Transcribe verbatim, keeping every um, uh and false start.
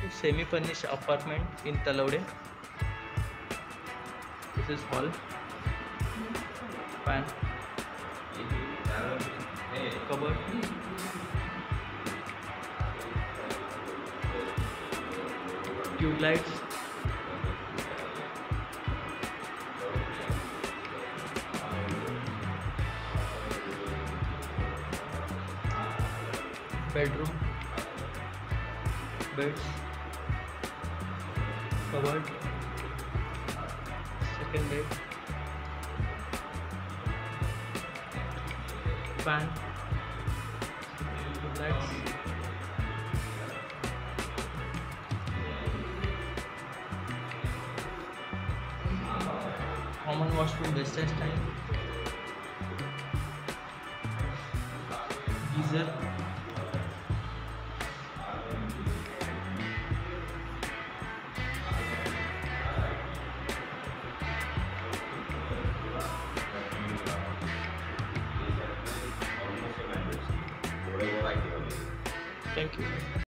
semi-furnished apartment in Talwade. This is hall, fan, cupboard, tube lights, bedroom, beds, cupboard, second bed, fan, tube lights, common washroom, western style, geyser, thank you.